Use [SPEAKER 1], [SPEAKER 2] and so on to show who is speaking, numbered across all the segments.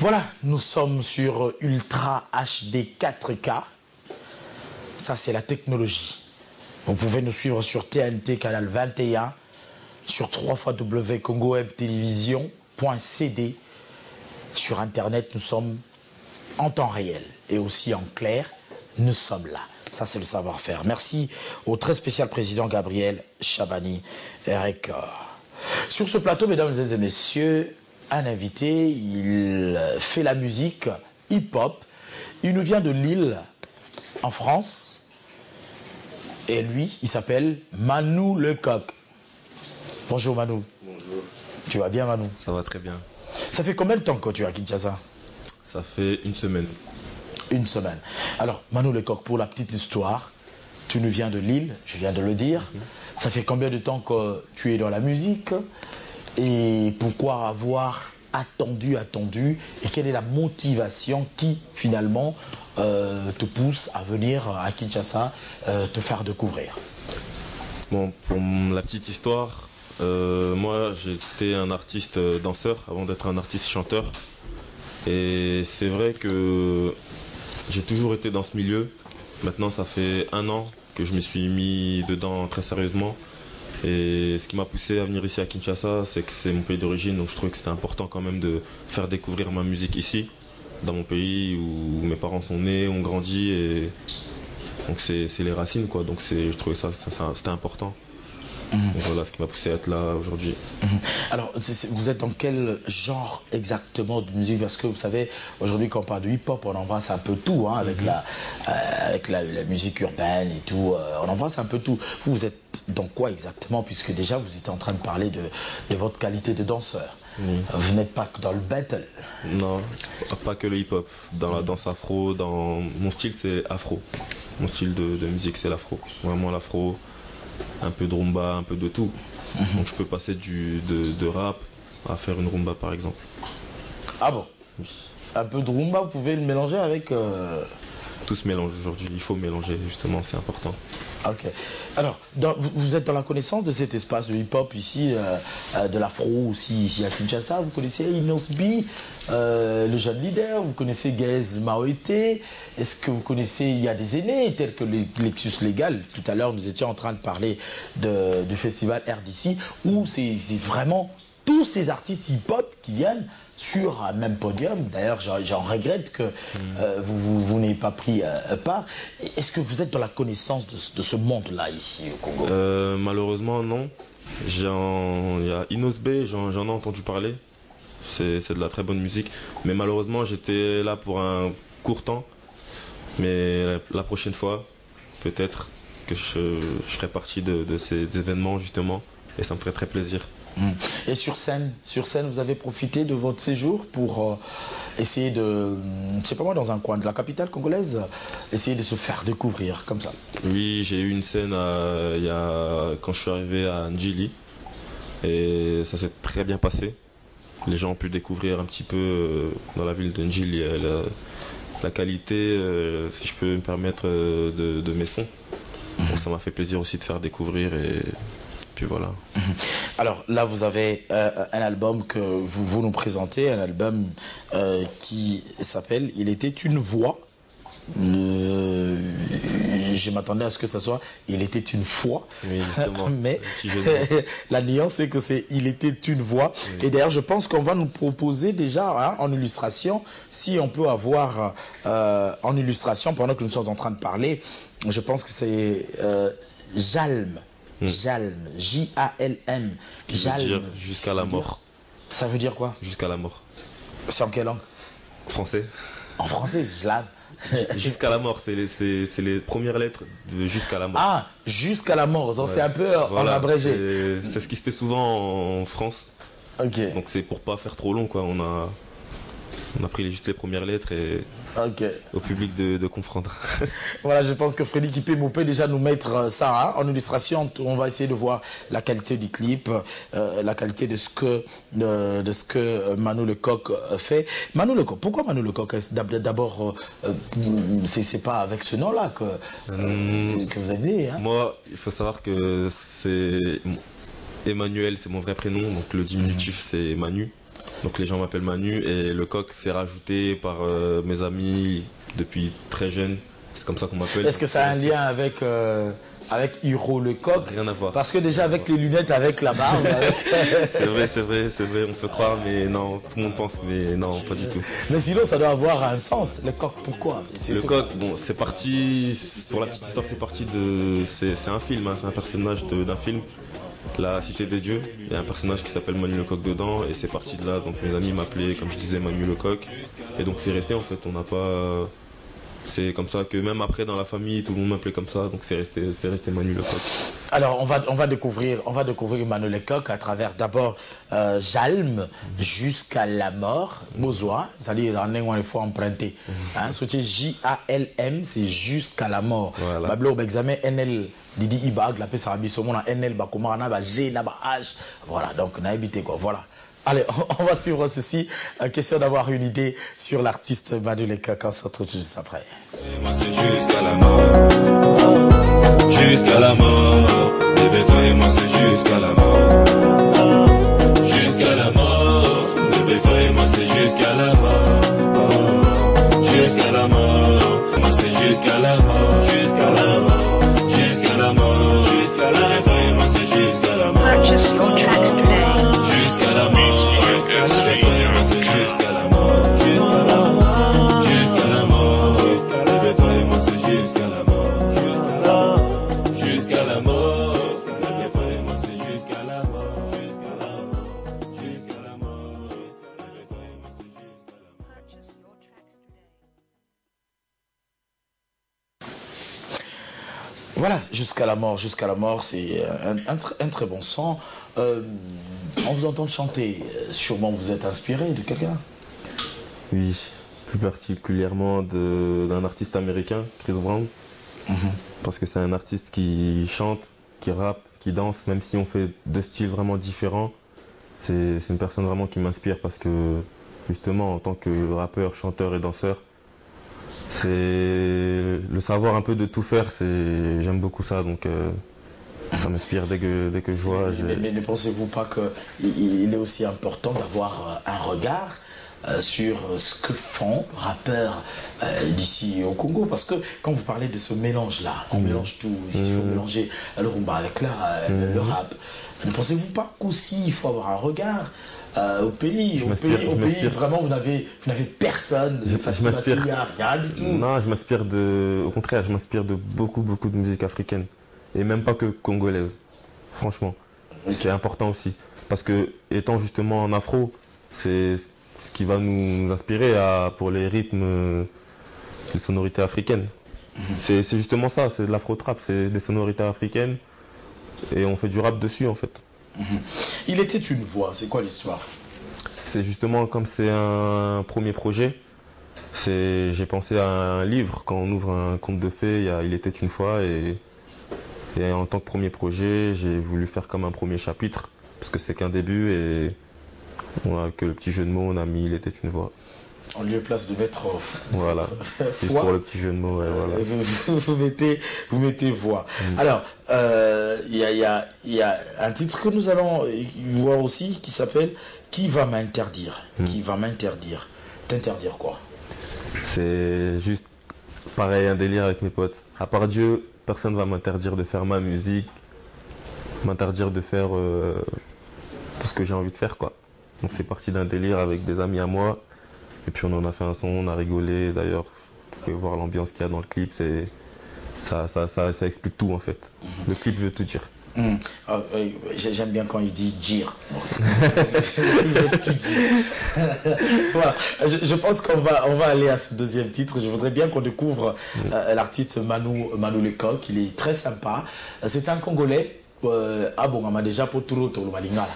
[SPEAKER 1] Voilà, nous sommes sur Ultra HD 4K. Ça, c'est la technologie. Vous pouvez nous suivre sur TNT, canal 21, sur www.congowebtelevision.cd. Sur Internet, nous sommes en temps réel et aussi en clair. Nous sommes là. Ça, c'est le savoir-faire. Merci au très spécial président Gabriel Chabani Record. Sur ce plateau, mesdames et messieurs, un invité, il fait la musique hip-hop. Il nous vient de Lille, en France. Et lui, il s'appelle Manu Lecoq. Bonjour Manu.
[SPEAKER 2] Bonjour.
[SPEAKER 1] Tu vas bien Manu?
[SPEAKER 2] Ça va très bien.
[SPEAKER 1] Ça fait combien de temps que tu es à Kinshasa?
[SPEAKER 2] Ça fait une semaine.
[SPEAKER 1] Une semaine. Alors Manu Lecoq, pour la petite histoire, tu nous viens de Lille, je viens de le dire. Ça fait combien de temps que tu es dans la musique? Et pourquoi avoir attendu et quelle est la motivation qui finalement te pousse à venir à Kinshasa te faire découvrir?
[SPEAKER 2] Bon, pour la petite histoire, moi j'étais un artiste danseur avant d'être un artiste chanteur. Et c'est vrai que j'ai toujours été dans ce milieu. Maintenant ça fait 1 an que je me suis mis dedans très sérieusement. Et ce qui m'a poussé à venir ici à Kinshasa, c'est que c'est mon pays d'origine, donc je trouvais que c'était important quand même de faire découvrir ma musique ici, dans mon pays où mes parents sont nés, ont grandi, et donc c'est les racines quoi, donc je trouvais ça c'était important. Et voilà ce qui m'a poussé à être là aujourd'hui.
[SPEAKER 1] Alors, vous êtes dans quel genre exactement de musique? Parce que vous savez, aujourd'hui quand on parle de hip-hop, on embrasse un peu tout, hein, avec la musique urbaine et tout, on embrasse un peu tout. Vous êtes dans quoi exactement? Puisque déjà vous étiez en train de parler de votre qualité de danseur. Vous n'êtes pas que dans le battle.
[SPEAKER 2] Non, pas que le hip-hop. Dans la danse afro, mon style c'est afro. Mon style de musique c'est l'afro. Vraiment l'afro. Un peu de rumba, un peu de tout. Donc je peux passer de rap à faire une rumba par exemple.
[SPEAKER 1] Ah bon?
[SPEAKER 2] Oui.
[SPEAKER 1] Un peu de rumba, vous pouvez le mélanger avec...
[SPEAKER 2] Tout se mélange aujourd'hui, il faut mélanger justement, c'est important.
[SPEAKER 1] Ok. Alors, vous êtes dans la connaissance de cet espace de hip-hop ici, de l'afro aussi ici à Kinshasa. Vous connaissez Inosbi, le jeune leader, vous connaissez Gaze Maoete. Est-ce que vous connaissez, il y a des aînés tels que Lexus Légal. Tout à l'heure, nous étions en train de parler du festival RDC, où c'est vraiment tous ces artistes hip-hop qui viennent sur un même podium. D'ailleurs, j'en regrette que vous n'ayez pas pris part. Est-ce que vous êtes dans la connaissance de ce monde-là ici au Congo?
[SPEAKER 2] Malheureusement, non. Il y a Inosbe, j'en ai entendu parler. C'est de la très bonne musique. Mais malheureusement, j'étais là pour un court temps. Mais la prochaine fois, peut-être que je ferai partie de ces événements justement. Et ça me ferait très plaisir.
[SPEAKER 1] Et sur scène, vous avez profité de votre séjour pour essayer de, je sais pas moi, dans un coin de la capitale congolaise, essayer de se faire découvrir comme ça?
[SPEAKER 2] Oui, j'ai eu une scène quand je suis arrivé à Njili et ça s'est très bien passé. Les gens ont pu découvrir un petit peu dans la ville de Njili la qualité, si je peux me permettre, de mes sons. Donc ça m'a fait plaisir aussi de faire découvrir et puis voilà.
[SPEAKER 1] Alors là, vous avez un album que vous nous présentez, un album qui s'appelle « Il était une voix ». Je m'attendais à ce que ça soit « Il était une foi ».
[SPEAKER 2] Oui, justement.
[SPEAKER 1] Mais la nuance, c'est que c'est « Il était une voix ». Oui. Et d'ailleurs, je pense qu'on va nous proposer déjà hein, en illustration, si on peut avoir en illustration, pendant que nous sommes en train de parler, je pense que c'est Jalm. Jalm, J-A-L-M.
[SPEAKER 2] Ce qui veut dire jusqu'à la mort.
[SPEAKER 1] Ça veut dire quoi?
[SPEAKER 2] Jusqu'à la mort.
[SPEAKER 1] C'est en quelle langue?
[SPEAKER 2] Français.
[SPEAKER 1] En français, Jalm.
[SPEAKER 2] Jusqu'à la mort, c'est les premières lettres de jusqu'à la mort.
[SPEAKER 1] Ah, jusqu'à la mort, donc ouais. C'est un peu en abrégé.
[SPEAKER 2] C'est ce qui se fait souvent en France.
[SPEAKER 1] Ok.
[SPEAKER 2] Donc c'est pour pas faire trop long, quoi. On a pris juste les premières lettres et au public de comprendre.
[SPEAKER 1] Voilà, je pense que Freddy Kipemou peut déjà nous mettre ça hein, en illustration. On va essayer de voir la qualité du clip, la qualité de ce que Manu Lecoq fait. Manu Lecoq, pourquoi Manu Lecoq? D'abord, c'est pas avec ce nom-là que vous êtes né. Hein.
[SPEAKER 2] Moi, il faut savoir que c'est Emmanuel, c'est mon vrai prénom, donc le diminutif c'est Manu. Donc les gens m'appellent Manu et le coq s'est rajouté par mes amis depuis très jeune. C'est comme ça qu'on m'appelle.
[SPEAKER 1] Est-ce que ça a un lien avec Hiro le coq?
[SPEAKER 2] Rien à voir.
[SPEAKER 1] Parce que déjà avec les lunettes, avec la barbe...
[SPEAKER 2] C'est vrai, on peut croire, mais non, tout le monde pense, mais non, pas du tout.
[SPEAKER 1] Mais sinon, ça doit avoir un sens. Le coq, pourquoi?
[SPEAKER 2] Le coq, bon, c'est parti, pour la petite histoire, c'est parti de... C'est un film, hein, c'est un personnage d'un film. La Cité des Dieux, il y a un personnage qui s'appelle Manu le Coq dedans et c'est parti de là. Donc mes amis m'appelaient, comme je disais, Manu le Coq. Et donc c'est resté en fait, on n'a pas... C'est comme ça que même après dans la famille, tout le monde m'appelait comme ça. Donc c'est resté Manu le Coq.
[SPEAKER 1] Alors on va découvrir Manu le Coq à travers d'abord Jalm jusqu'à la mort. Besoin, c'est-à-dire en il faut emprunter. C'est Jalm, c'est jusqu'à la mort.
[SPEAKER 2] Voilà.
[SPEAKER 1] Bablo examen NL Didi Ibag, la paix Sarabi Somon NL Bakoma na ba G na ba H. Voilà, donc on a habité quoi. Voilà. Allez, on va suivre ceci. Question d'avoir une idée sur l'artiste Manu le Coq. On se retrouve juste après.
[SPEAKER 3] Et moi c'est jusqu'à la mort. Jusqu'à la mort. Bébé toi et moi c'est jusqu'à la mort. Jusqu'à la mort. Bébé toi et moi c'est jusqu'à la mort. Jusqu'à la mort. Moi c'est jusqu'à la mort. Jusqu'à la mort. Jusqu'à la mort. Jusqu'à la mort. Bébé toi et moi c'est jusqu'à la mort.
[SPEAKER 4] Purchase your tracks today.
[SPEAKER 3] Jusqu'à la mort. Bébé toi et moi c'est jusqu'à la mort. Jusqu'à la mort. Jusqu'à la mort. Bébé toi et moi c'est jusqu'à la mort. Jusqu'à la mort. Bébé toi et moi c'est jusqu'à la mort. Jusqu'à la mort. Jusqu'à la mort. Bébé toi et moi c'est jusqu'à la mort.
[SPEAKER 4] Purchase your tracks today.
[SPEAKER 1] Voilà, jusqu'à la mort, c'est un très bon son. On vous entend chanter, sûrement vous êtes inspiré de quelqu'un.
[SPEAKER 2] Oui, plus particulièrement d'un artiste américain, Chris Brown. Parce que c'est un artiste qui chante, qui rappe, qui danse, même si on fait deux styles vraiment différents. C'est une personne vraiment qui m'inspire parce que justement en tant que rappeur, chanteur et danseur, c'est le savoir un peu de tout faire, j'aime beaucoup ça, donc ça m'inspire dès que je vois.
[SPEAKER 1] Mais ne pensez-vous pas qu'il est aussi important d'avoir un regard sur ce que font les rappeurs d'ici au Congo? Parce que quand vous parlez de ce mélange-là, on mélange tout, il faut mélanger le rumba avec le rap. Ne pensez-vous pas qu'aussi il faut avoir un regard au pays? Au pays, vraiment, vous n'avez personne. Il n'y a rien du tout.
[SPEAKER 2] Non, au contraire, je m'inspire de beaucoup de musique africaine. Et même pas que congolaise, franchement. C'est important aussi. Parce que, étant justement en afro, c'est ce qui va nous inspirer pour les rythmes, les sonorités africaines. C'est justement ça, c'est de l'afro-trap, c'est des sonorités africaines. Et on fait du rap dessus, en fait.
[SPEAKER 1] Il était une voix, c'est quoi l'histoire?
[SPEAKER 2] C'est justement comme c'est un premier projet. J'ai pensé à un livre, quand on ouvre un conte de fées, il était une fois. Et en tant que premier projet, j'ai voulu faire comme un premier chapitre, parce que c'est qu'un début. Et que le petit jeu de mots, on a mis il était une voix.
[SPEAKER 1] En lieu et place de mettre
[SPEAKER 2] voilà, juste pour le petit jeu de mots. Ouais, voilà.
[SPEAKER 1] vous mettez voix. Alors, il y a un titre que nous allons voir aussi qui s'appelle Qui va m'interdire? Qui va m'interdire? T'interdire quoi?
[SPEAKER 2] C'est juste pareil, un délire avec mes potes. À part Dieu, personne ne va m'interdire de faire ma musique, m'interdire de faire tout ce que j'ai envie de faire, quoi. Donc c'est parti d'un délire avec des amis à moi. Et puis on en a fait un son, on a rigolé. D'ailleurs, vous pouvez voir l'ambiance qu'il y a dans le clip. Ça explique tout en fait. Le clip veut tout dire.
[SPEAKER 1] J'aime bien quand il dit dire. Voilà. Je pense qu'on va aller à ce deuxième titre. Je voudrais bien qu'on découvre l'artiste Manu le Coq. Il est très sympa. C'est un Congolais. Bon, on a déjà pour tout le Malingala.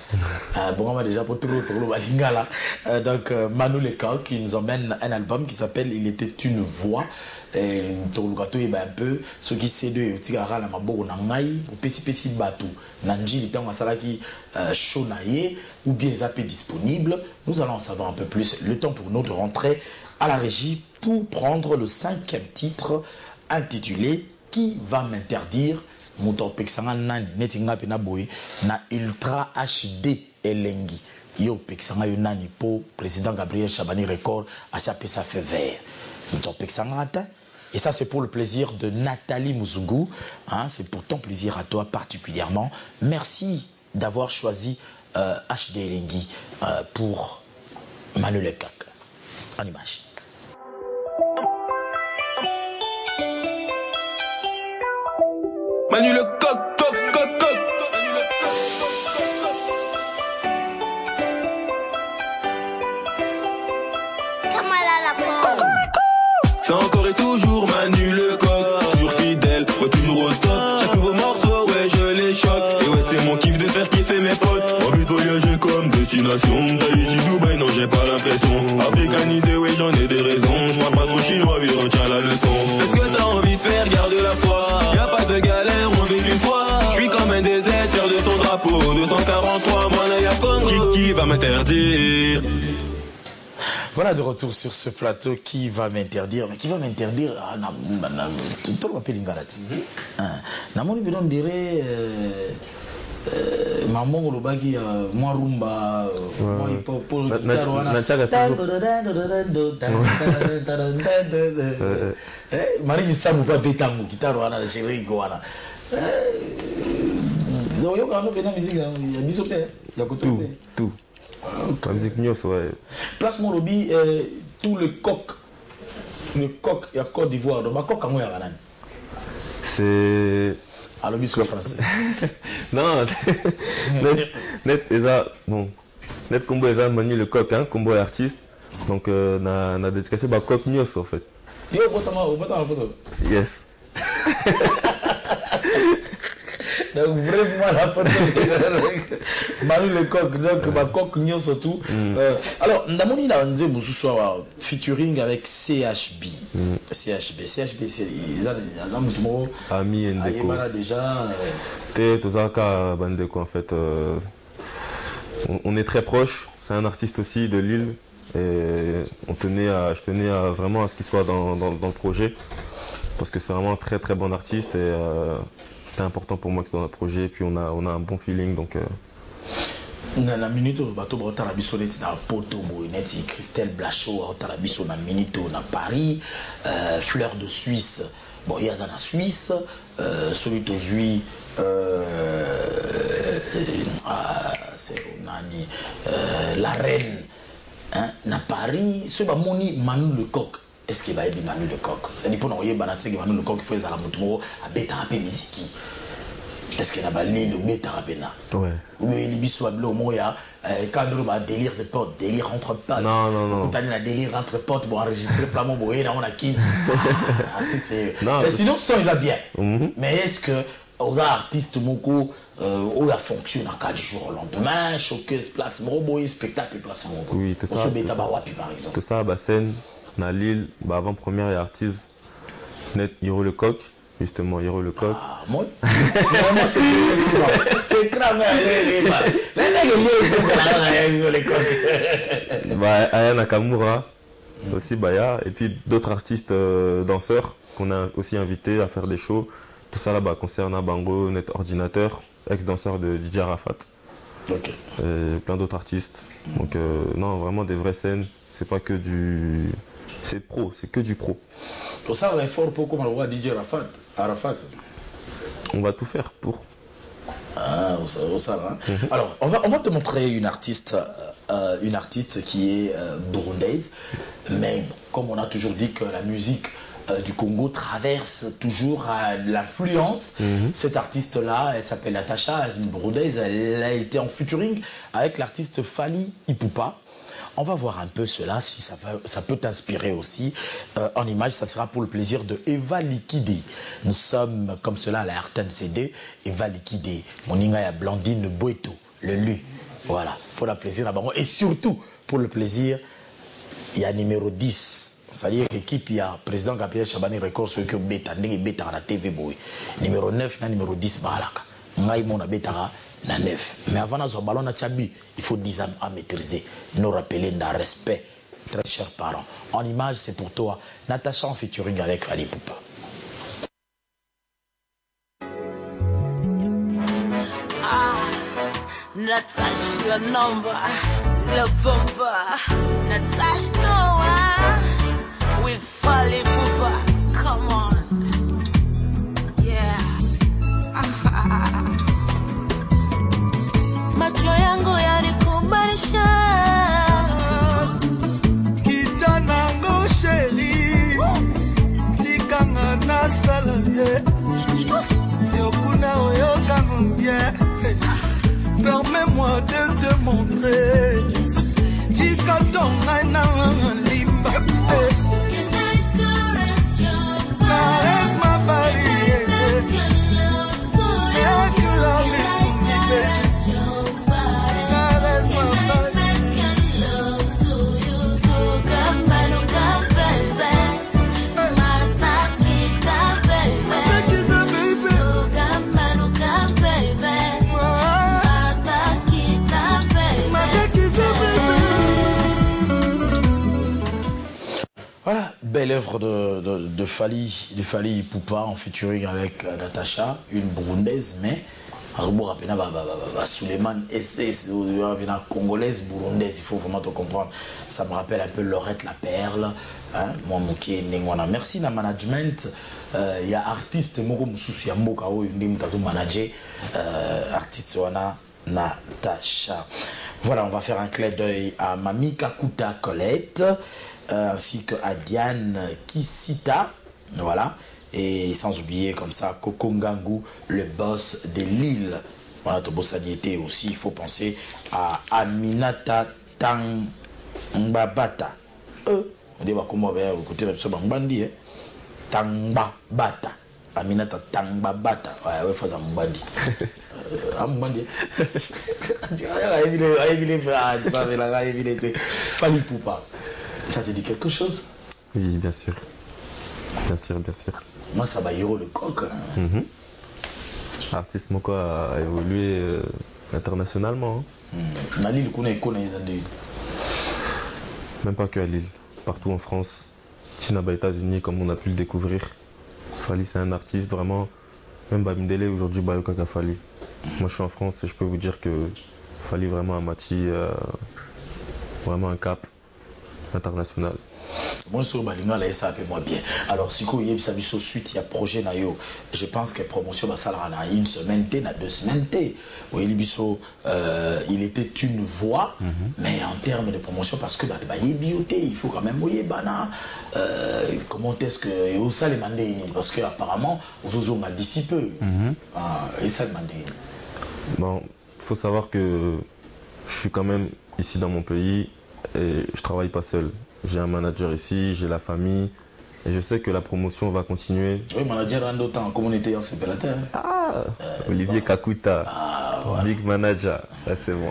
[SPEAKER 1] Donc, Manu le Coq, il nous emmène un album qui s'appelle Il était une voix. Et un peu ce qui c'est de Tigara la Mabo Nangai ou Pessi Batu Nanji l'état Masalaki Shonaye ou bien zappé disponible. Nous allons en savoir un peu plus. Le temps pour nous de rentrer à la régie pour prendre le 5e titre intitulé Qui va m'interdire? Moto Pexanga Nan Netinga Penaboy na Ultra HD Elengi. yo pekisanga yo nani po président Gabriel Chabani Record a sa feu vert. Nous pekisanga ata. Et ça, c'est pour le plaisir de Nathalie Mouzungu. Hein, c'est pour ton plaisir à toi particulièrement. Merci d'avoir choisi HD Elengi pour Manu Lekak. En image.
[SPEAKER 3] Manu le coq, coq, coq, coq. C'est encore et toujours Manu le coq, toujours fidèle, ouais toujours au top. Chaque nouveau morceau, ouais je les choque. Et ouais c'est mon kiff de faire kiffer mes potes. Envie de voyager comme destination, Tahiti, Dubaï, non j'ai pas l'impression. Africanisé, ouais j'en ai des raisons. Je parle pas trop chinois, oui retiens la leçon. Est-ce que t'as envie de faire, garde la foi. Y'a pas de galère, on vit une fois. Je suis comme un déserteur de son drapeau. 243, moi là y'a Congo. Qui va m'interdire?
[SPEAKER 1] Voilà, de retour sur ce plateau. Qui va m'interdire? Mais qui va m'interdire? Tout le monde m'appelle Ingalati. Namoni Bidon dirait Maman Olobagi, moi Rumba, moi hip hop, Marie Missamou pas Betango, Kitaroana, Chéri Goana. Non, il y a une musique, il y a Bisopé, il y a
[SPEAKER 2] Tout. La musique Nios, ouais.
[SPEAKER 1] Place mon lobby, tout le coq, il y a Côte d'Ivoire, donc ma coq à moi, il y a
[SPEAKER 2] c'est.
[SPEAKER 1] À lobby sur le français.
[SPEAKER 2] Non, net, bon, net combo, Manu le coq, hein, combo est artiste. Donc, on a dédicacé bah, coq Nios en fait.
[SPEAKER 1] Yo, photo.
[SPEAKER 2] Yes.
[SPEAKER 1] Donc vraiment la photo Manu le coq, donc ma coq Nios surtout. Alors, Namoni là on dit featuring avec CHB. CHB, c'est
[SPEAKER 2] Ami Ndeko.
[SPEAKER 1] Déjà.
[SPEAKER 2] Tozaka Bandeko en fait. On est très proches. C'est un artiste aussi de Lille. Et je tenais vraiment à ce qu'il soit dans le projet. Parce que c'est vraiment un très très bon artiste. Et c'était important pour moi qu'il soit dans le projet. Et puis on a un bon feeling. Donc,
[SPEAKER 1] na minute bato ba tarabiso neti na poto neti Christelle Blachot tarabiso na minute na Paris, Fleur de Suisse, bon yaza na Suisse, celui tozui c'est nani la reine hein na Paris, ce ba moni Manu le coq. Est-ce qu'il va aider Manu le coq? Ça dit pour nous balancer Manu le coq il faut ça la mutumo a beta un peu musique. Est-ce qu'il y a un le bêta rapena? Ouais. Ou il y a quand on a délire de potes, délire entre potes.
[SPEAKER 2] Non.
[SPEAKER 1] Quand on a un délire entre potes, bon, enregistrer plamon, bon, on a qui? Mais sinon, ça, ils a bien. Mais est-ce que aux artistes, beaucoup, où ça fonctionne à 4 jours au lendemain, showcase, place, spectacle, place,
[SPEAKER 2] oui, tout ça.
[SPEAKER 1] Par exemple.
[SPEAKER 2] Tout ça, scène, na Lille, avant-première et artiste, net, Hiro le coq. Justement, Hiro le coq.
[SPEAKER 1] Ah, moi c'est grave.
[SPEAKER 2] Aya Nakamura, aussi Baya, et puis d'autres artistes danseurs qu'on a aussi invités à faire des shows. Tout ça là-bas concernant Bango, Net Ordinateur, ex-danseur de DJ Arafat.
[SPEAKER 1] Ok.
[SPEAKER 2] Et plein d'autres artistes. Donc, non, vraiment des vraies scènes. C'est pas que du. C'est pro, c'est que du pro.
[SPEAKER 1] Pour ça, on est fort pour comme on voit DJ Arafat.
[SPEAKER 2] On va tout faire pour.
[SPEAKER 1] Ah, ça, hein. Alors, on va te montrer une artiste qui est burundaise. Mais bon, comme on a toujours dit que la musique du Congo traverse toujours l'influence. Cette artiste-là, elle s'appelle Natacha, elle est une burundaise. Elle a été en featuring avec l'artiste Fally Ipupa. On va voir un peu cela, si ça peut t'inspirer aussi. En image, ça sera pour le plaisir de Eva Liquide. Nous sommes comme cela à la RTNCD. Eva Liquide, Moninga ya Blandine Boeto, le lu. Voilà, pour le plaisir à Bango. Et surtout, pour le plaisir, il y a numéro 10. C'est-à-dire l'équipe, il y a président Gabriel Chabani Record, ceux qui ont bêta, à la TV Boy. Numéro 9, numéro 10, Balaka. Ngai mona bêta. Na 9. Mais avant d'avoir ballon à Tchabi, il faut 10 ans à maîtriser. Nous rappeler d'un respect, très chers parents. En image, c'est pour toi. Natacha en featuring avec Fally Ipupa.
[SPEAKER 5] Natasha, your number. Le Bumba, Natasha Noah, with Fally Ipupa. Come on. Yeah. Macho yangu yalikubarisha.
[SPEAKER 6] Kitanango sheri, tikanga na salarié. Yokuna oyokango bien. Permets-moi de te montrer. Tikatonga na limba. Caresse ma body. Make you love me to me, baby. Caresse my body.
[SPEAKER 1] Voilà, belle œuvre de Fally Ipupa en featuring avec Natacha, une burundaise, mais Suleiman SS, une congolaise burundaise, il faut vraiment te comprendre. Ça me rappelle un peu Laurette la Perle, hein, mon moké Nengwana. Merci na management. Il y a artiste Moko Mususu Yamboka ou une manager artiste wana Natacha. Voilà, on va faire un clin d'œil à Mami Kakuta Colette. Ainsi que à Diane Kisita, voilà, et sans oublier comme ça Coco Ngangu, le boss de Lille. Voilà, ton boss était aussi, il faut penser à Aminata Tangbabata. On dit comment on va écouter la personne Mbandi, Tangbabata. Aminata Tangbabata. Ouais, faut ça Mbandi. Mbandi. Fally Ipupa. Ça te dit quelque chose?
[SPEAKER 2] Oui, bien sûr. Bien sûr, bien sûr.
[SPEAKER 1] Moi, ça va héros le coq. Hein.
[SPEAKER 2] Artiste Moko a évolué internationalement.
[SPEAKER 1] À Lille,
[SPEAKER 2] même pas que à Lille. Partout en France. Chinaba, États-Unis, comme on a pu le découvrir. Fally, c'est un artiste vraiment. Même Bamidele, aujourd'hui, Bayoka Fally. Moi, je suis en France et je peux vous dire que Fally vraiment a Mati, vraiment un cap international.
[SPEAKER 1] Moi, sur Balinga, là, ça appelle moi bien. Alors, si vous avez vu suite, il y a projet Nayo. Je pense que promotion va s'arrêter dans une semaine, dans 2 semaines. Il était une voix, mais en termes de promotion, parce que il faut quand même comment est-ce que ça les mandé parce que apparemment vous avez d'ici peu. Et ça le mandé.
[SPEAKER 2] Bon, il faut savoir que je suis quand même ici dans mon pays. Et je travaille pas seul. J'ai un manager ici, j'ai la famille. Et je sais que la promotion va continuer.
[SPEAKER 1] Oui, manager en d'autant en communauté en Sébélateur.
[SPEAKER 2] Ah, Olivier Kakuta, big manager. Ça, c'est bon.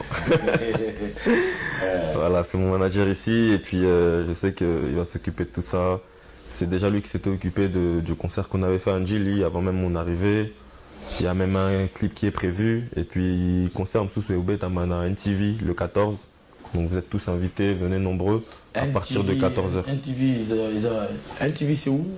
[SPEAKER 2] Voilà, c'est mon manager ici. Et puis, je sais qu'il va s'occuper de tout ça. C'est déjà lui qui s'était occupé du concert qu'on avait fait à Njili avant même mon arrivée. Il y a même un clip qui est prévu. Et puis, concert Msous Weoubet à Mana NTV le 14. Donc vous êtes tous invités, venez nombreux à partir de 14h.
[SPEAKER 1] NTV c'est où?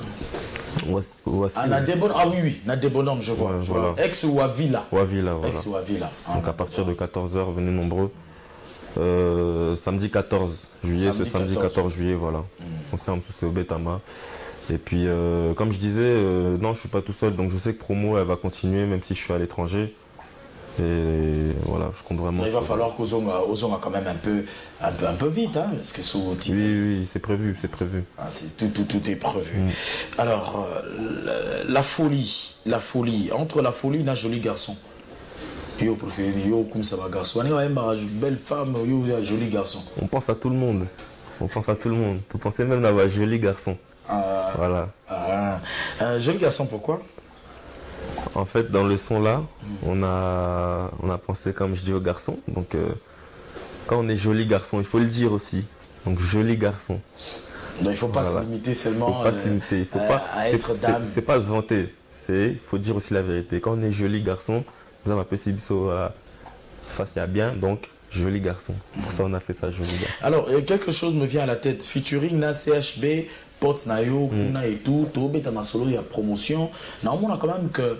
[SPEAKER 2] Ah
[SPEAKER 1] oui, Nadebonhomme, je vois.
[SPEAKER 2] Ouais, voilà.
[SPEAKER 1] Ex Wavila.
[SPEAKER 2] Wavila, voilà.
[SPEAKER 1] Ex Wavila.
[SPEAKER 2] Donc à partir de 14h, venez nombreux. Samedi 14 juillet, ce samedi 14 juillet, voilà. On s'est en dessous au Betama. Et puis, comme je disais, non, je suis pas tout seul, donc je sais que promo, elle va continuer, même si je suis à l'étranger. Et voilà, je compte vraiment.
[SPEAKER 1] Il va falloir qu'Ozon quand même un peu vite, hein, parce que sous
[SPEAKER 2] oui, c'est prévu, c'est prévu.
[SPEAKER 1] Ah, tout est prévu. Alors, la folie, entre la folie et un joli garçon. Yo préféré, yo comme ça va garçon. On a une belle femme, yo un joli garçon.
[SPEAKER 2] On pense à tout le monde. On pense à tout le monde. Vous pensez même à un joli garçon. Voilà.
[SPEAKER 1] Un joli garçon, pourquoi?
[SPEAKER 2] En fait, dans le son là, on a pensé, comme je dis, aux garçons. Donc, quand on est joli garçon, il faut le dire aussi. Donc, joli garçon.
[SPEAKER 1] Donc, il ne faut pas se limiter seulement à être dame.
[SPEAKER 2] C'est pas se vanter. Il faut dire aussi la vérité. Quand on est joli garçon, nous avons appelé Sibiso face à bien. Donc, joli garçon. Pour ça, on a fait ça, joli garçon.
[SPEAKER 1] Alors, quelque chose me vient à la tête. Featuring na CHB, potes nayo kuna et tout tobeta masolo ya promotion na on a quand même que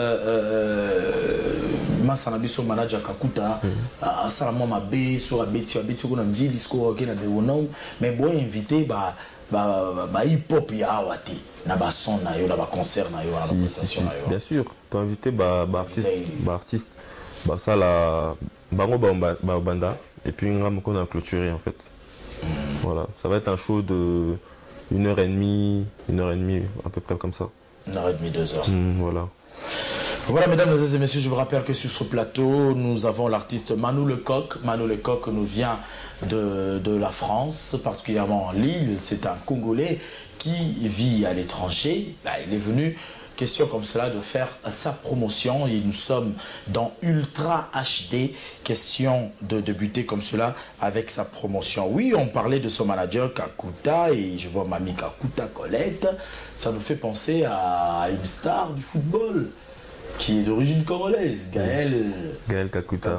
[SPEAKER 1] masana biso manager Kakuta asala mo mabe sur abeti ko na njili sko ke na de wono mais boy invité ba hip hop ya awati na ba son na yo na ba concert na yo na ba prestation na yo
[SPEAKER 2] bien sûr t'as invité artiste ça la bango ba banda et puis ngam qu'on a clôturé en fait. Voilà, ça va être un show de 1h30 à peu près comme ça.
[SPEAKER 1] 1h30, 2h.
[SPEAKER 2] Voilà.
[SPEAKER 1] Voilà, mesdames et messieurs, je vous rappelle que sur ce plateau, nous avons l'artiste Manu Lecoq. Manu Lecoq nous vient de la France, particulièrement Lille. C'est un Congolais qui vit à l'étranger. Il est venu, question comme cela, de faire sa promotion. Et nous sommes dans Ultra HD, question de débuter comme cela avec sa promotion. Oui, on parlait de son manager Kakuta et je vois Mamie Kakuta Colette. Ça nous fait penser à une star du football qui est d'origine congolaise, Gaël
[SPEAKER 2] Kakuta.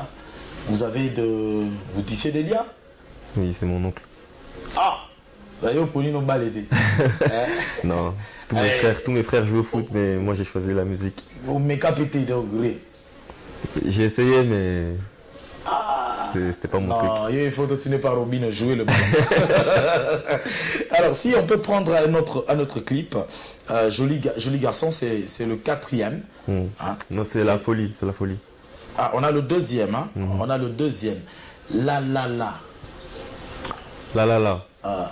[SPEAKER 1] Vous tissez des liens?
[SPEAKER 2] Oui, c'est mon oncle.
[SPEAKER 1] Ah! D'ailleurs, pour nous balader.
[SPEAKER 2] Non, tous mes frères jouent au foot, mais moi j'ai choisi la musique.
[SPEAKER 1] Vous m'écapitez donc, oui.
[SPEAKER 2] J'ai essayé, mais c'était pas mon truc.
[SPEAKER 1] Non, il faut continuer par Robin jouer le ballon. Alors, si on peut prendre un autre clip, Joli Garçon, c'est le 4e.
[SPEAKER 2] Hein? Non, c'est la folie, c'est la folie.
[SPEAKER 1] Ah, on a le 2e, hein? On a le 2e. La la la.
[SPEAKER 2] La la la.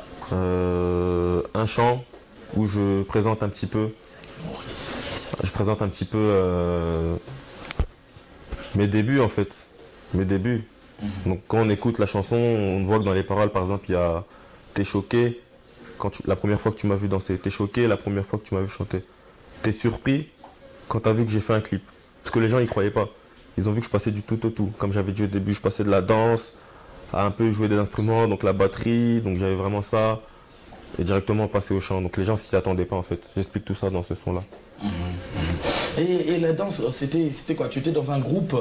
[SPEAKER 2] Un chant où je présente un petit peu. Je présente un petit peu mes débuts en fait. Mes débuts. Donc quand on écoute la chanson, on voit que dans les paroles, par exemple, il y a t'es choqué. La première fois que tu m'as vu danser, t'es choqué. La première fois que tu m'as vu chanter, t'es surpris quand t'as vu que j'ai fait un clip. Parce que les gens y croyaient pas. Ils ont vu que je passais du tout au tout. Comme j'avais dit au début, je passais de la danse à un peu jouer des instruments, donc la batterie, donc j'avais vraiment ça, et directement passer au chant. Donc les gens s'y attendaient pas en fait. J'explique tout ça dans ce son-là.
[SPEAKER 1] Et la danse, c'était quoi? Tu étais dans un groupe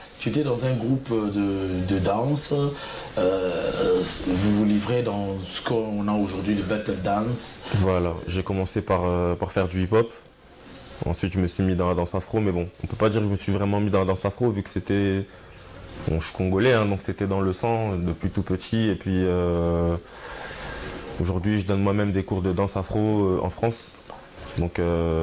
[SPEAKER 1] de danse. Vous vous livrez dans ce qu'on a aujourd'hui, le battle dance.
[SPEAKER 2] Voilà, j'ai commencé par faire du hip-hop. Ensuite, je me suis mis dans la danse afro, mais bon, on peut pas dire que je me suis vraiment mis dans la danse afro vu que c'était... Bon, je suis congolais, hein, donc c'était dans le sang depuis tout petit. Et puis aujourd'hui, je donne moi-même des cours de danse afro en France. Donc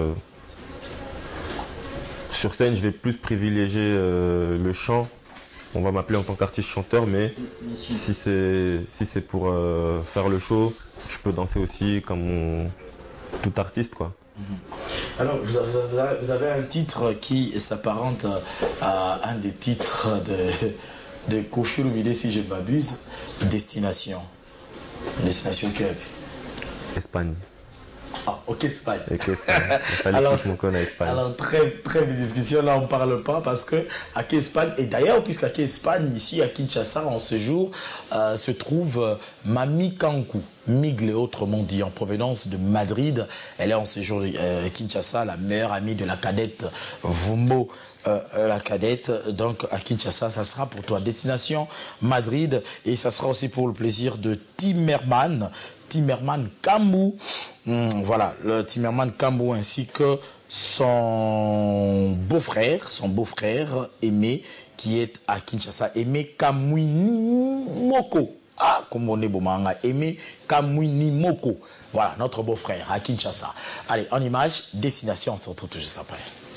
[SPEAKER 2] sur scène, je vais plus privilégier le chant. On va m'appeler en tant qu'artiste chanteur, mais si c'est pour faire le show, je peux danser aussi comme tout artiste, quoi.
[SPEAKER 1] Alors, vous avez un titre qui s'apparente à un des titres de Kofi Olomide, si je ne m'abuse, Destination. Destination Cup.
[SPEAKER 2] Espagne.
[SPEAKER 1] Ah, ok, Espagne.
[SPEAKER 2] Ok, Espagne. Alors, Espagne.
[SPEAKER 1] Alors, très de discussion, là, on ne parle pas parce que à Espagne, et d'ailleurs, puisqu'à Espagne, ici à Kinshasa, en ce jour, se trouve Mami Kankou, Migle, autrement dit, en provenance de Madrid. Elle est en séjour à Kinshasa, la meilleure amie de la cadette Vumbo. La cadette, donc à Kinshasa, ça sera pour toi destination Madrid, et ça sera aussi pour le plaisir de Timmerman Kambou, voilà, le Timmerman Kambou ainsi que son beau-frère Aimé, qui est à Kinshasa, Aimé Kamwini Moko. Ah, comme on est Bomanga, Aimé Kamwini Moko. Voilà, notre beau-frère à Kinshasa. Allez, en image, destination, on se retrouve tout juste après.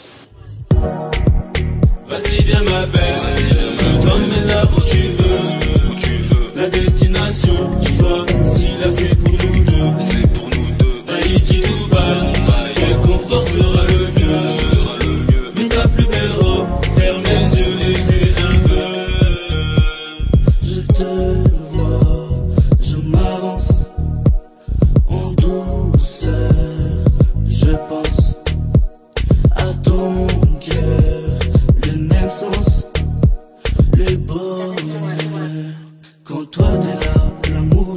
[SPEAKER 3] Vas-y viens ma belle, je t'emmène là où tu veux, la destination, choisis là c'est pour nous deux, Tahiti, Dubaï, quel confort sera le mieux, mets ta plus belle robe, ferme les yeux, les un peu. Je te vois, je m'avance, en douceur, je pense à ton cœur, le même sens, le bonheur. Quand toi t'es là, l'amour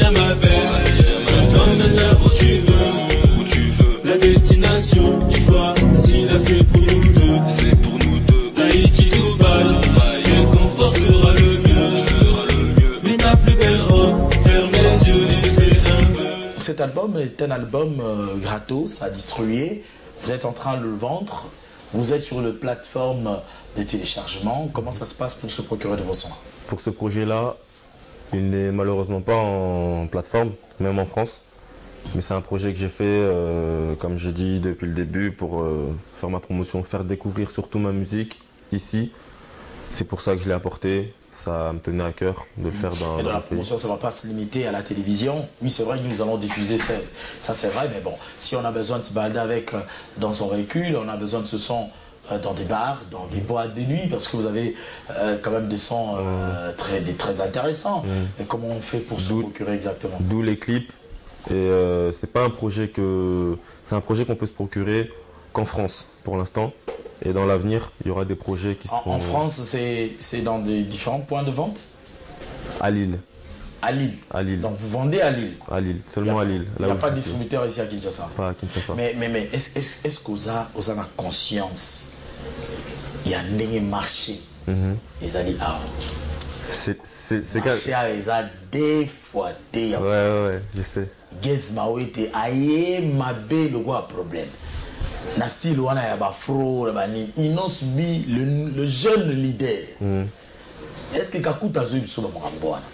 [SPEAKER 3] viens ma belle, je t'emmène là où tu veux. La destination, choisis-la, c'est pour nous deux. Tahiti, Dubaï, quel confort sera le mieux. Mais ta plus belle robe, ferme les yeux et fais un vœu.
[SPEAKER 1] Cet album est un album gratos à distribuer. Vous êtes en train de le vendre. Vous êtes sur le plateforme de téléchargement. Comment ça se passe pour se procurer de vos sons?
[SPEAKER 2] Pour ce projet-là, il n'est malheureusement pas en plateforme, même en France. Mais c'est un projet que j'ai fait, comme j'ai dit depuis le début, pour faire ma promotion, faire découvrir surtout ma musique ici. C'est pour ça que je l'ai apporté. Ça me tenait à cœur de le faire dans
[SPEAKER 1] Et dans la
[SPEAKER 2] le pays.
[SPEAKER 1] promotion, ça ne va pas se limiter à la télévision. Oui, c'est vrai que nous allons diffuser 16. Ça, c'est vrai, mais bon, si on a besoin de se balader avec dans son véhicule, on a besoin de ce son dans des bars, dans des boîtes de nuit, parce que vous avez quand même des sons très intéressants. Et comment on fait pour se procurer exactement?
[SPEAKER 2] D'où les clips. Et c'est pas un projet c'est un projet qu'on peut se procurer qu'en France pour l'instant. Et dans l'avenir, il y aura des projets qui seront
[SPEAKER 1] En France, c'est dans des différents points de vente?
[SPEAKER 2] à Lille.
[SPEAKER 1] À Lille.
[SPEAKER 2] À Lille.
[SPEAKER 1] Donc vous vendez à Lille?
[SPEAKER 2] À Lille, seulement à Lille.
[SPEAKER 1] Il n'y a pas de distributeur ici à Kinshasa?
[SPEAKER 2] Pas à Kinshasa.
[SPEAKER 1] Mais est-ce que vous avez conscience? Il y a un marché. Ils ont dit, ah,
[SPEAKER 2] C'est
[SPEAKER 1] marché ils ont des fois des.
[SPEAKER 2] Ouais, je sais.
[SPEAKER 1] Guess Mawete, aïe, ma belle, le gros problème. Na style wana ya ba fro ba ni Inos Bi le jeune leader. Est-ce que Kakuta zo biso ba makambo wana?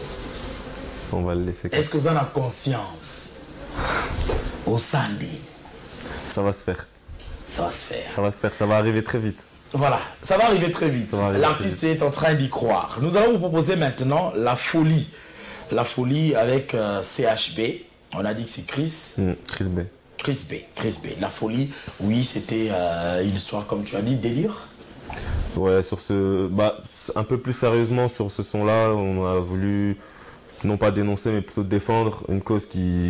[SPEAKER 2] On va le laisser.
[SPEAKER 1] Est-ce que vous en avez conscience? Au Sandi,
[SPEAKER 2] Ça va se faire.
[SPEAKER 1] ça va se faire.
[SPEAKER 2] Ça va se faire. Ça va arriver très vite.
[SPEAKER 1] Voilà, ça va arriver très vite.
[SPEAKER 2] Ça va arriver
[SPEAKER 1] L'artiste
[SPEAKER 2] très
[SPEAKER 1] est en train d'y croire. Nous allons vous proposer maintenant La Folie. La Folie avec CHB. On a dit que c'est Chris.
[SPEAKER 2] Chris B.
[SPEAKER 1] Chris B. La Folie, oui, c'était une histoire, comme tu as dit, délire.
[SPEAKER 2] Ouais, sur un peu plus sérieusement sur ce son-là, on a voulu non pas dénoncer, mais plutôt défendre une cause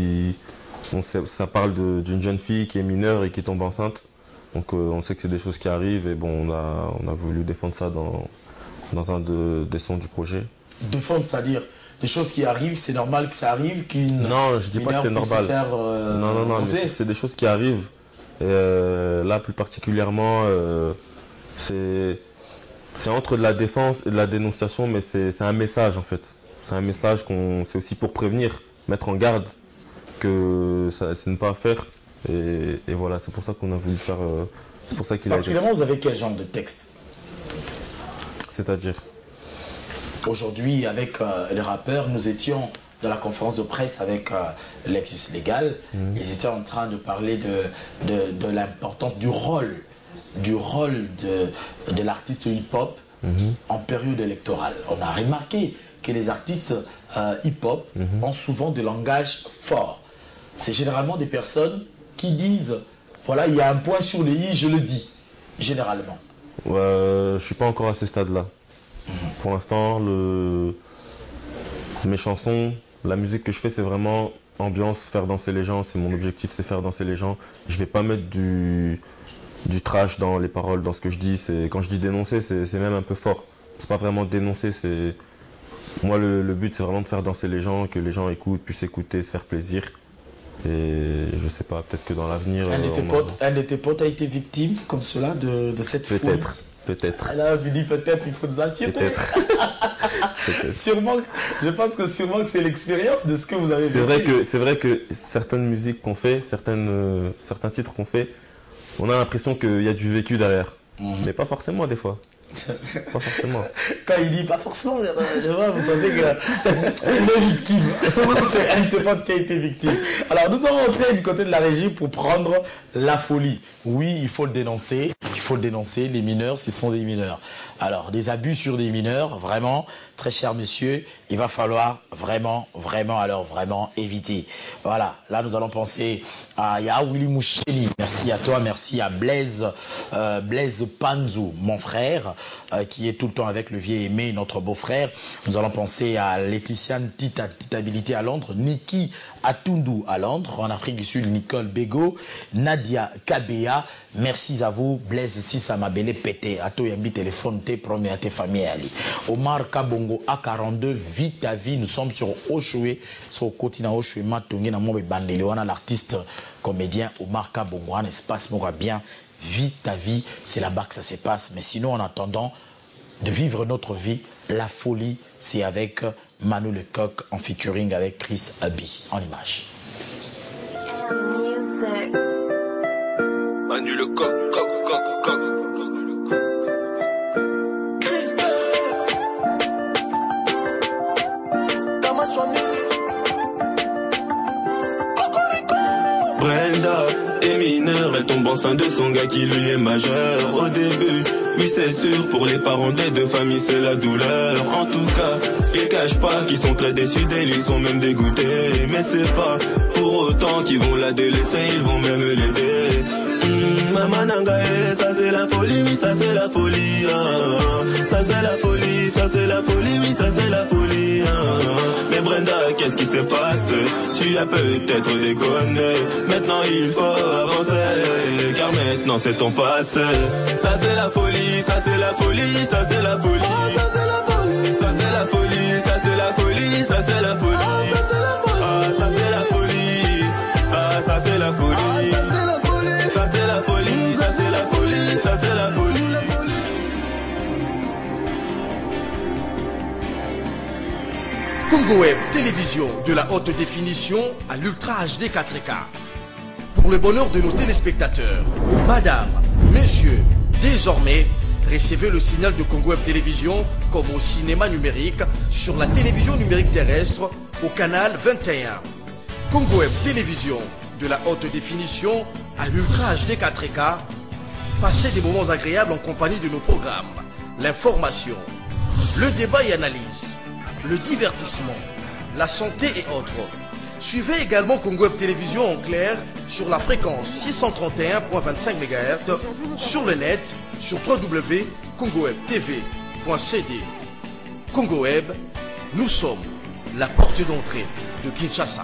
[SPEAKER 2] ça parle d'une jeune fille qui est mineure et qui tombe enceinte. Donc on sait que c'est des choses qui arrivent et bon, on a voulu défendre ça dans un des sons du projet.
[SPEAKER 1] Défendre, c'est-à-dire des choses qui arrivent, c'est normal que ça arrive,
[SPEAKER 2] Non, je dis pas que c'est normal. Non, mais c'est des choses qui arrivent. Et là, plus particulièrement, c'est entre de la défense et de la dénonciation, mais c'est un message en fait. C'est un message c'est aussi pour prévenir, mettre en garde que c'est ne pas à faire. Et voilà, c'est pour ça qu'on a voulu faire. C'est pour ça qu'il a été.
[SPEAKER 1] Particulièrement, vous avez quel genre de texte?
[SPEAKER 2] C'est-à-dire?
[SPEAKER 1] Aujourd'hui, avec les rappeurs, nous étions dans la conférence de presse avec Lexus Legal. Ils étaient en train de parler de l'importance du rôle de l'artiste hip-hop en période électorale. On a remarqué que les artistes hip-hop ont souvent des langages forts. C'est généralement des personnes qui disent, voilà, il y a un point sur les i, je le dis, généralement.
[SPEAKER 2] Je suis pas encore à ce stade-là. Pour l'instant, mes chansons, la musique que je fais, c'est vraiment ambiance, faire danser les gens. C'est mon objectif, c'est faire danser les gens. Je vais pas mettre du trash dans les paroles, dans ce que je dis. Quand je dis dénoncer, c'est même un peu fort. C'est pas vraiment dénoncer, c'est... Moi, le but, c'est vraiment de faire danser les gens, que les gens écoutent, puissent écouter, se faire plaisir. Et je sais pas, peut-être que dans l'avenir...
[SPEAKER 1] Un de tes potes a été victime, comme cela, de cette folie.
[SPEAKER 2] Peut-être.
[SPEAKER 1] Là, je dis peut-être, il faut nous inquiéter.
[SPEAKER 2] Peut-être.
[SPEAKER 1] Sûrement, je pense que sûrement que c'est l'expérience de ce que vous avez vécu.
[SPEAKER 2] C'est vrai que certaines musiques qu'on fait, certains titres qu'on fait, on a l'impression qu'il y a du vécu derrière. Mais pas forcément des fois. Pas forcément.
[SPEAKER 1] Quand il dit pas forcément, vous sentez que il est victime. C'est un de ses potes qui a été victime. Alors nous sommes rentrés du côté de la régie pour prendre La Folie. Oui, il faut le dénoncer. Il faut le dénoncer. Les mineurs, ce sont des mineurs. Alors des abus sur des mineurs, vraiment, très cher monsieur, il va falloir vraiment éviter. Voilà, là nous allons penser à Willy Moucheni. Merci à toi, merci à Blaise Panzou, mon frère, qui est tout le temps avec le vieux aimé, notre beau-frère. Nous allons penser à Laetitia Titabilité à Londres, Niki Atundu à Londres, en Afrique du Sud, Nicole Bego, Nadia Kabea. Merci à vous, Blaise Sissa Mabele Pété, Ato Yambi téléphone tes premiers, tes familles. Omar Kabongo A42, vite ta vie. Nous sommes sur Oshoué, sur le continent Oshoué, Matongé, dans mon bandélé. On a l'artiste comédien Omar Kabongo. Un espace, moi, bien. Vite ta vie, c'est là-bas que ça se passe. Mais sinon, en attendant de vivre notre vie, la folie, c'est avec Manu Lecoq en featuring avec Chris Abi en image.
[SPEAKER 3] Manu Lecoq,
[SPEAKER 6] Chris B. Thomas Family.
[SPEAKER 3] Brenda est mineure, elle tombe enceinte de son gars qui lui est majeur. Au début, oui c'est sûr, pour les parents des deux familles c'est la douleur. En tout cas, ils cachent pas qu'ils sont très déçus d'elle, ils sont même dégoûtés. Mais c'est pas pour autant qu'ils vont la délaisser, ils vont même l'aider. Maman Nangae, ça c'est la folie, oui ça c'est la folie. Ça c'est la folie, ça c'est la folie, oui ça c'est la folie. Mais Brenda, qu'est-ce qui se passe? Tu as peut-être déconné. Maintenant il faut avancer, car maintenant c'est ton passé. Ça c'est la folie, ça c'est la folie, ça c'est la folie. Ça c'est la folie, ça c'est la folie, ça c'est la folie, ça c'est la folie. Ah ça c'est la folie, ah ça c'est la folie. Ça c'est la folie, ça c'est la folie, ça c'est la folie.
[SPEAKER 7] Congo Web Télévision, de la haute définition à l'Ultra HD 4K. Pour le bonheur de nos téléspectateurs, madame, messieurs, désormais, recevez le signal de Congo Web Télévision comme au cinéma numérique sur la télévision numérique terrestre au canal 21. Congo Web Télévision, de la haute définition à l'Ultra HD 4K. Passez des moments agréables en compagnie de nos programmes. L'information, le débat et analyse, le divertissement, la santé et autres. Suivez également Congo Web Télévision en clair sur la fréquence 631.25 MHz, sur le net, sur www.congowebtv.cd. Congo Web, nous sommes la porte d'entrée de Kinshasa.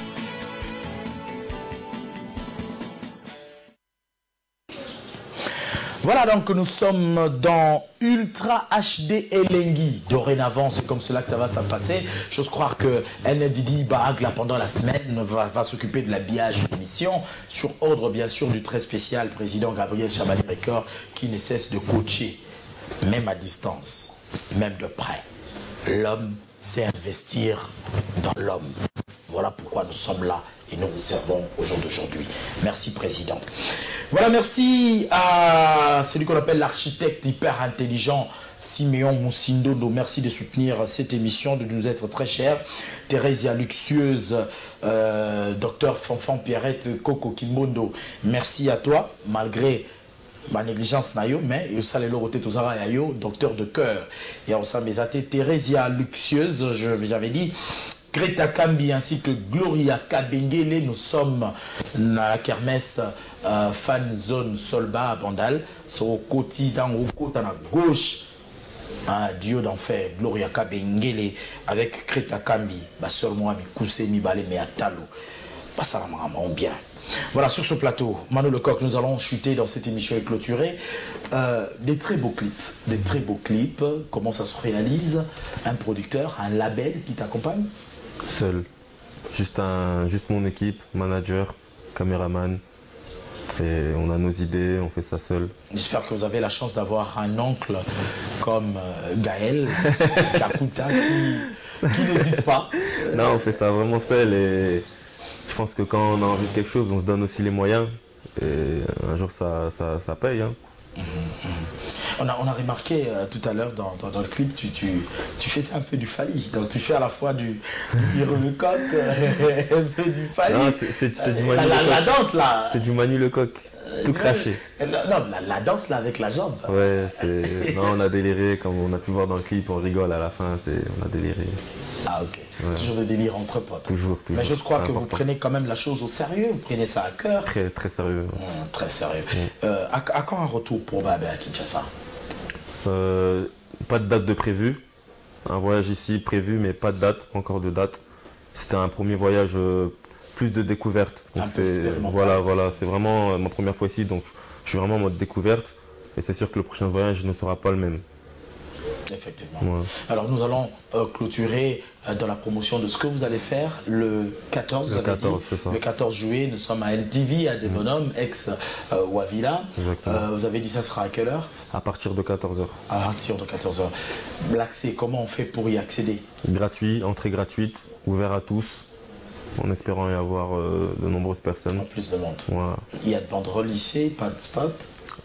[SPEAKER 1] Voilà, donc nous sommes dans Ultra HD Elengi. Dorénavant, c'est comme cela que ça va se passer. J'ose croire que Didi Barak, là, pendant la semaine, va s'occuper de l'habillage de l'émission, sur ordre, bien sûr, du très spécial président Gabriel Chabani-Record, qui ne cesse de coacher, même à distance, même de près. L'homme, c'est investir dans l'homme. Voilà pourquoi nous sommes là et nous vous servons au jour d'aujourd'hui. Merci, Président. Voilà, merci à celui qu'on appelle l'architecte hyper intelligent, Siméon Moussindono. Merci de soutenir cette émission, de nous être très cher. Thérésia Luxueuse, docteur Fanfan Pierrette Coco Kimbondo. Merci à toi, malgré ma négligence nayo, mais il y a le docteur de cœur. Il y a aussi mes athées Thérésia Luxueuse, j'avais dit. Greta Kambi ainsi que Gloria Kabengele, nous sommes à la kermesse fan zone Solba à Bandal, c'est au côté à gauche, un duo d'enfer, Gloria Kabengele avec Greta Kambi, ma soeur moi, mi Koussé, mi Balé, mi Atalo, ça va bien. Voilà, sur ce plateau, Manu Lecoq, nous allons chuter dans cette émission et clôturer. Des très beaux clips, comment ça se réalise, un producteur, un label qui t'accompagne?
[SPEAKER 2] Seul. Juste mon équipe, manager, caméraman. Et on a nos idées, on fait ça seul.
[SPEAKER 1] J'espère que vous avez la chance d'avoir un oncle comme Gaël, Kakuta, qui n'hésite pas.
[SPEAKER 2] Non, on fait ça vraiment seul et je pense que quand on a envie de quelque chose, on se donne aussi les moyens. Et un jour, ça paye. Hein.
[SPEAKER 1] On a remarqué tout à l'heure dans le clip, tu fais ça un peu du Fali. Donc tu fais à la fois du Lecoq, un peu du Fali.
[SPEAKER 2] Non, c'est du Manu Lecoq.
[SPEAKER 1] La danse là.
[SPEAKER 2] C'est du Manu Lecoq, tout craché.
[SPEAKER 1] Non, la danse là avec la jambe.
[SPEAKER 2] Ouais, non, on a déliré, comme on a pu voir dans le clip, on rigole à la fin, on a déliré.
[SPEAKER 1] Ah ok,
[SPEAKER 2] ouais.
[SPEAKER 1] Toujours de délire entre potes.
[SPEAKER 2] Toujours.
[SPEAKER 1] Mais je crois que
[SPEAKER 2] important.
[SPEAKER 1] vous prenez quand même la chose au sérieux, vous prenez ça à cœur.
[SPEAKER 2] Très, très sérieux.
[SPEAKER 1] Très sérieux. À quand un retour pour Babé à Kinshasa?
[SPEAKER 2] Pas de date de prévu. Un voyage ici prévu, mais pas de date, encore de date. C'était un premier voyage plus de découverte. Donc voilà, c'est vraiment ma première fois ici, donc je suis vraiment en mode découverte. Et c'est sûr que le prochain voyage ne sera pas le même.
[SPEAKER 1] Effectivement.
[SPEAKER 2] Ouais.
[SPEAKER 1] Alors nous allons clôturer dans la promotion de ce que vous allez faire le 14,
[SPEAKER 2] Le
[SPEAKER 1] vous avez
[SPEAKER 2] 14,
[SPEAKER 1] dit.
[SPEAKER 2] c'est ça.
[SPEAKER 1] Le 14 juillet, nous sommes à NTV, à des bonhommes, ex-Wavila.
[SPEAKER 2] Exactement.
[SPEAKER 1] Vous avez dit ça sera à quelle heure?
[SPEAKER 2] À partir de 14h.
[SPEAKER 1] À partir de 14h. L'accès, comment on fait pour y accéder?
[SPEAKER 2] Gratuit, entrée gratuite, ouvert à tous, en espérant y avoir de nombreuses personnes.
[SPEAKER 1] En plus de monde.
[SPEAKER 2] Voilà.
[SPEAKER 1] Il y a de banderoles ici, pas de spot.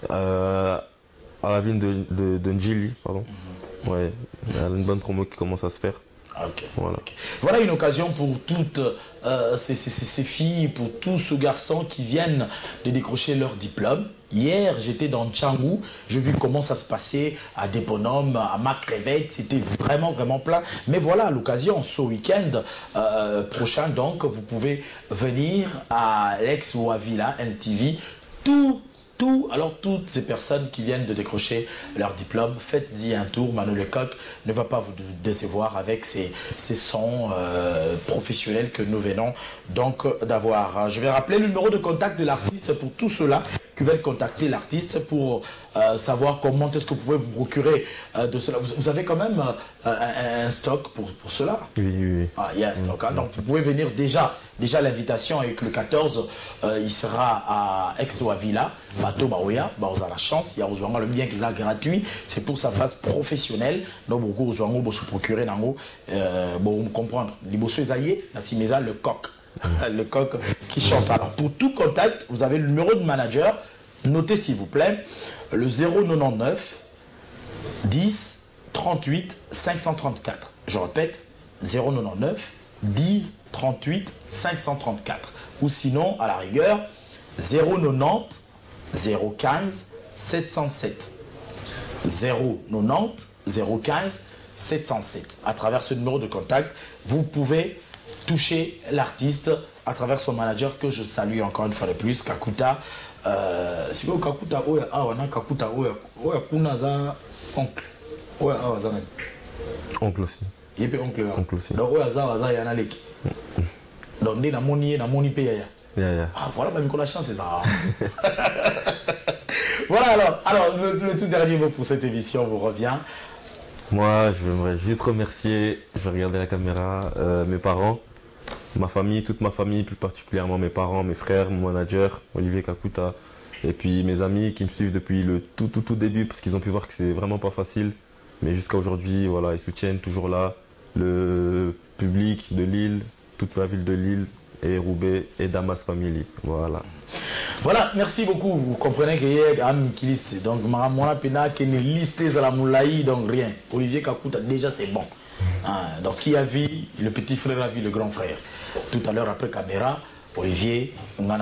[SPEAKER 2] À la ville de Njili, pardon. Ouais, il y a une bonne promo qui commence à se faire.
[SPEAKER 1] Ok.
[SPEAKER 2] Voilà.
[SPEAKER 1] Voilà une occasion pour toutes ces filles, pour tous ces garçons qui viennent de décrocher leur diplôme. Hier, j'étais dans Tchangou, j'ai vu comment ça se passait à des bonhommes, à Macrévette, c'était vraiment plein. Mais voilà l'occasion, ce week-end prochain, donc, vous pouvez venir à l'ex-Wavila NTV. Alors toutes ces personnes qui viennent de décrocher leur diplôme, faites-y un tour. Manu Lecoq ne va pas vous décevoir avec ces sons professionnels que nous venons donc d'avoir. Je vais rappeler le numéro de contact de l'artiste pour tous ceux-là qui veulent contacter l'artiste pour savoir comment est-ce que vous pouvez vous procurer de cela. Vous avez quand même un stock pour cela?
[SPEAKER 2] Oui.
[SPEAKER 1] Ah, il y a un stock. Hein. Donc vous pouvez venir déjà l'invitation avec le 14, il sera à Ex-Wavila, Bateau Baoya, vous avez la chance, il y a le bien qui est gratuit, c'est pour sa phase professionnelle. Donc beaucoup vous se procurer bon comprendre. Les bosses aillés, la simeza le coq. Le coq qui chante. Alors pour tout contact, vous avez le numéro de manager, notez s'il vous plaît, le 099 10 38 534. Je répète, 099 10 38 534. Ou sinon, à la rigueur, 090 015 707. 090 015 707. À travers ce numéro de contact, vous pouvez toucher l'artiste à travers son manager que je salue encore une fois de plus, Kakuta. Si vous Kakuta, Kakuta, oncle.
[SPEAKER 2] Oncle aussi.
[SPEAKER 1] Il peut oncle.
[SPEAKER 2] Oncle aussi.
[SPEAKER 1] Donc, donc, na moni paya. Ah, voilà, la chance, c'est ça. Voilà, alors le tout dernier mot pour cette émission vous revient.
[SPEAKER 2] Moi, je voudrais juste remercier, je vais regarder la caméra, mes parents, ma famille, toute ma famille, plus particulièrement mes parents, mes frères, mon manager, Olivier Kakuta, et puis mes amis qui me suivent depuis le tout début, parce qu'ils ont pu voir que c'est vraiment pas facile. Mais jusqu'à aujourd'hui, voilà, ils soutiennent toujours là. Le public de Lille, toute la ville de Lille, et Roubaix, et Damas Family. Voilà.
[SPEAKER 1] Voilà, merci beaucoup. Vous comprenez qu'il y a un qui liste. Donc, Maramona Pena qui est listé à la moulaï, donc rien. Olivier Kakuta, déjà c'est bon. Donc, qui a vu, le petit frère a vu le grand frère. Tout à l'heure, après caméra, Olivier,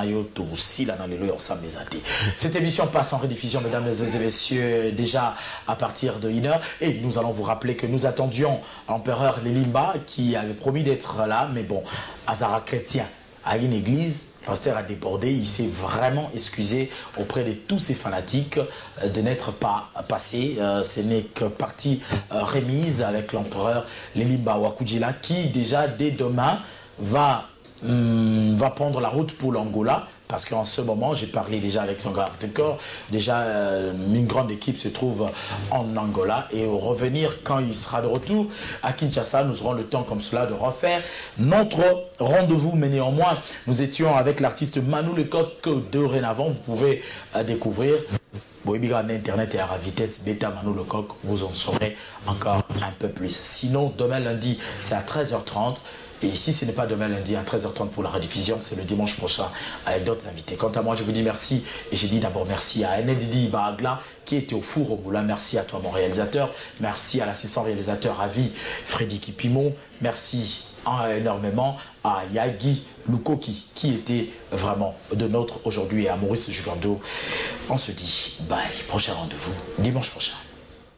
[SPEAKER 1] cette émission passe en rediffusion, mesdames et messieurs, déjà à partir de 1h. Et nous allons vous rappeler que nous attendions l'empereur Lelimba qui avait promis d'être là, mais bon, Azara chrétien à une église, le pasteur a débordé, il s'est vraiment excusé auprès de tous ses fanatiques de n'être pas passé. Ce n'est que partie remise avec l'empereur Lelimba Wakujila qui déjà dès demain va prendre la route pour l'Angola, parce qu'en ce moment, j'ai parlé déjà avec son garde de corps, déjà une grande équipe se trouve en Angola, et au revenir, quand il sera de retour à Kinshasa, nous aurons le temps comme cela de refaire notre rendez-vous, mais néanmoins, nous étions avec l'artiste Manu Lecoq, que dorénavant, vous pouvez découvrir. Internet et à la vitesse bêta Manu Lecoq, vous en saurez encore un peu plus. Sinon, demain lundi, c'est à 13h30. Et si ce n'est pas demain lundi à 13h30 pour la rediffusion, c'est le dimanche prochain avec d'autres invités. Quant à moi, je vous dis merci. Et j'ai dit d'abord merci à Enedidi Bagla qui était au four au moulin. Merci à toi, mon réalisateur. Merci à l'assistant réalisateur à vie, Freddy Kipimon. Merci énormément à Yagi Lukoki qui était vraiment de nôtre aujourd'hui et à Maurice Jugando. On se dit bye. Prochain rendez-vous dimanche prochain.